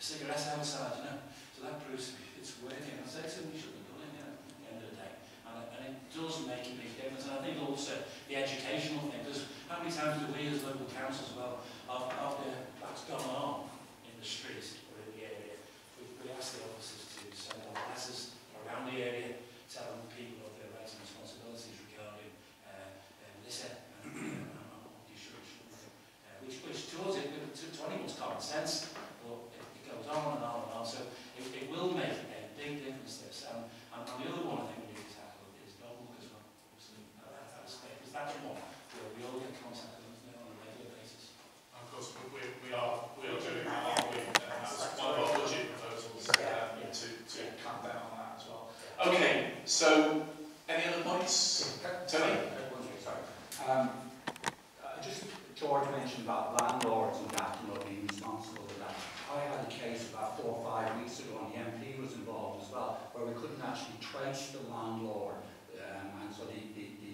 cigarettes outside, you know. So that proves it's working. I said to him, we shouldn't have done it, you know, at the end of the day. And it does make a big difference. And I think also the educational thing, because how many times do we as local councils, well, after that's gone on in the streets or in the area, we ask the officers to send out letters around the area, telling people of their rights and responsibilities regarding litter and what you should which to us, to anyone's common sense, but it goes on and on and on. So it will make a big difference this. And the other one I think we need to tackle is dog as well. Obviously, because that's one where we all get contact with them on a regular basis. Of course, we are doing that, aren't we? That's one of our budget proposals to clamp down on that as well. Okay, so any other points? Tony? Sorry. Just George mentioned about landlords and that, you know, being responsible for that. I had a case about 4 or 5 weeks ago, and the MP was involved as well, where we couldn't actually trace the landlord, and so the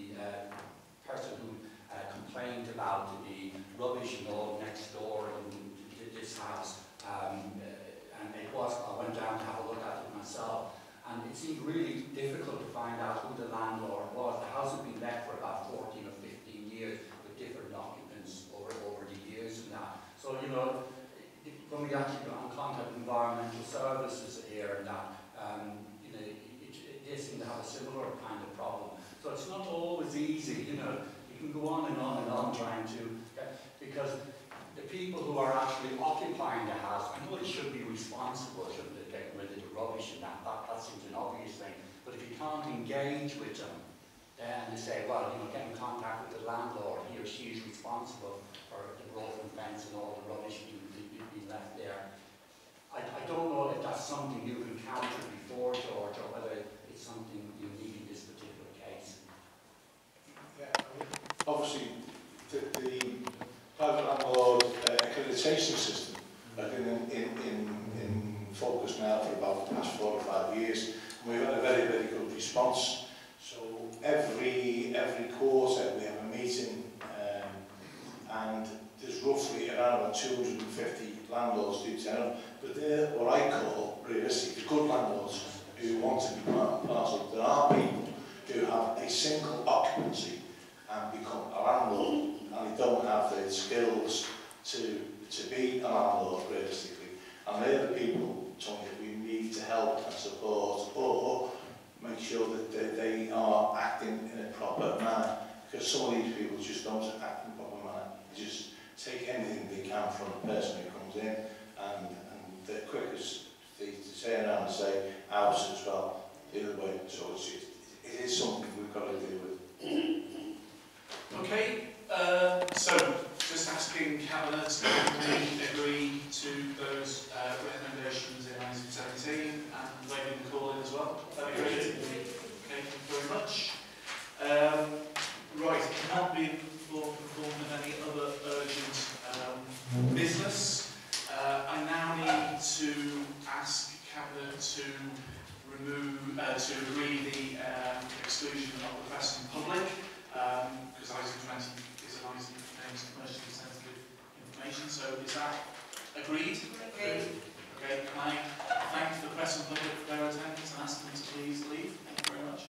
person who complained about the rubbish and all next door in this house, and it was, I went down to have a look at it myself, and it seemed really difficult to find out who the landlord was. The house had been let for about 14 or 15 years with different occupants over the years and that. So, you know, when we actually got in contact with environmental services here and that, you know, they seem to have a similar kind of problem. So it's not always easy, you know. You can go on and on trying to, because the people who are actually occupying the house, I know they should be responsible, shouldn't they, getting rid of the rubbish and that seems an obvious thing. But if you can't engage with them, and they say, well, you know, get in contact with the landlord, he or she is responsible for the broken fence and all the rubbish being left there. I don't know if that's something you've encountered before, George, or whether it's something unique in this particular case. Yeah, obviously, the private landlord accreditation system has been in focus now for about the past 4 or 5 years. We've had a very, very good response. So every quarter we have a meeting, and there's roughly around about 250 landlords do turn up, but they're what I call realistic good landlords who want to be part and parcel. There are people who have a single occupancy and become a landlord, and they don't have the skills to be a landlord realistically. And they're the people, Tony, that we need to help and support, or make sure that they are acting in a proper manner, because some of these people just don't act in a proper manner. They just take anything they can from the person who comes in, and the quickest they turn around and say ours as well, the other way. So it is something we've got to deal with. Okay, so just asking Cabinet to agree to those recommendations in item 17 and waiving the call in as well. Agreed? Okay, thank you very much. Right, it cannot be performed with any other urgent business. I now need to ask Cabinet to agree the exclusion of the press and public, because item 20 is an item that contains commercially sensitive information. So is that agreed? Agreed. Okay, can I thank the press and public for their attendance and ask them to please leave? Thank you very much.